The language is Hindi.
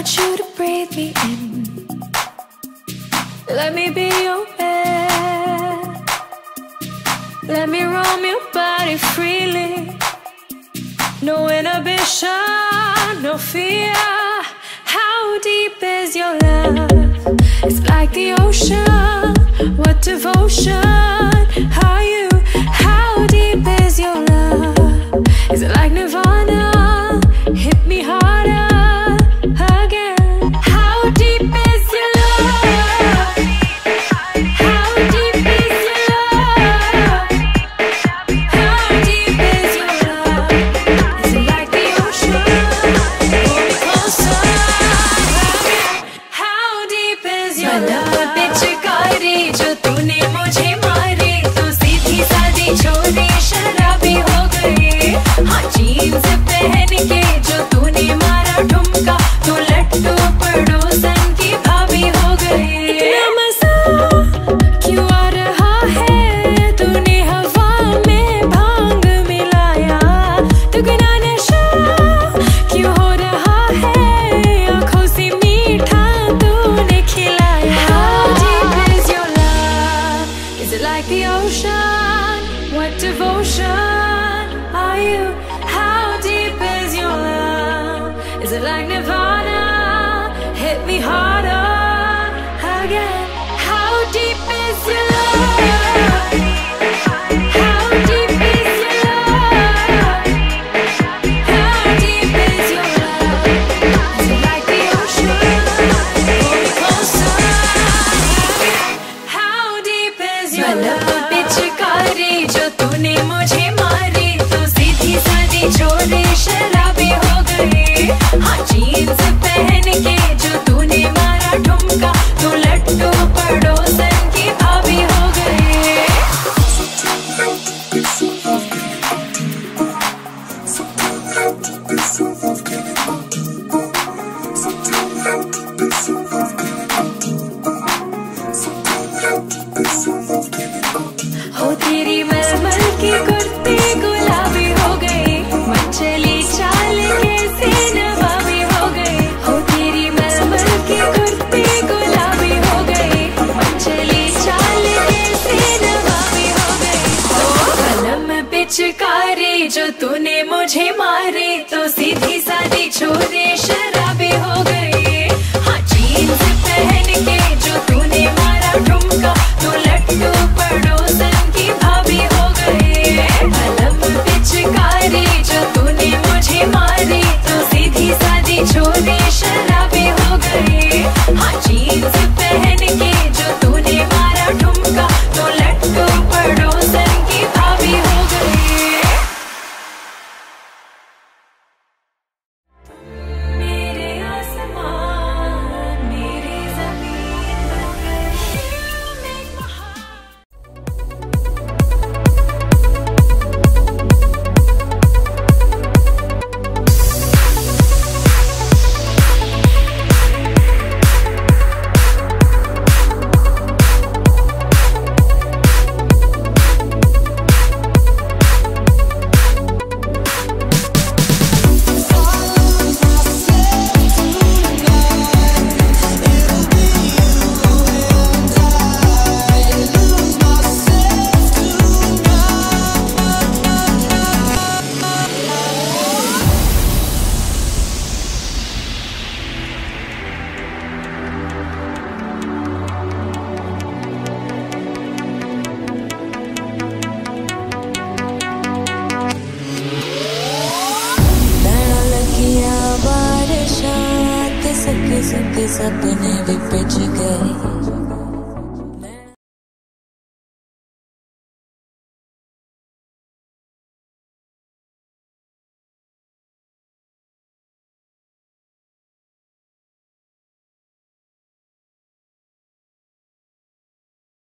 want you to breathe me in. Let me be your air. Let me roam your body freely. No inhibition, no fear. How deep is your love? It's like the ocean. What devotion are you? How deep is your love? Is it like Nirvana? Hit me harder again. How deep is your love? How deep is your love? How deep is your love? Is it like the ocean? Pull me closer again. How deep is your love? पिचकारी जो तूने मुझे मारी, तो सीधी सादी छोरी शराबी हो गई। हाँ जीन्स पहन के जो तूने मारा ठुमका, तो लट्टू पड़ोसन की भाभी हो गई। इतना मजा क्यों आ रहा है? तूने हवा में भांग मिलाया, दुगना नशा क्यों हो रहा है? आँखों से मीठा तूने खिलाया। How deep is your love? Is it like the ocean? What devotion are you? How deep is your love? Is it like Nirvana? Hit me harder again. How deep is your love? How deep is your love? How deep is your love? Is it like the ocean? Pull me closer again. How deep is your love? पिचकारी जो तूने मुझे मारी, तो सीधी सादी छोरी शराबी हो गई। हाँ जीन्स पहन के जो तूने मारा ठुमका, तो लट्टू पड़ोसन की भाभी हो गई। हो तेरी मलमल की कुर्ती गुलाबी हो गई, मचली चाल कैसे नवाबी हो गई। हो तेरी मलमल की कुर्ती गुलाबी हो गई, मचली चाल कैसे नवाबी हो गई। तो कलम पिचकारी जो तूने मुझे मारी, तो सीधी सादी छोरी शराबी हो गई। हाँ जीन्स पहन के जो तूने मारा ठुमका, तो लट्टू पड़ोसन की भाभी हो गई। कलम पिचकारी जो तूने मुझे मारी, तो सीधी सादी छोरी शराबी हो गई। हाँ जीन्स पहन के जो तूने मारा ठुमका, तो लट्टू पड़ोसन की भाभी हो गई। मेरे आसमान मेरी ज़मीन बन गई। सके सपने भी पिच गए।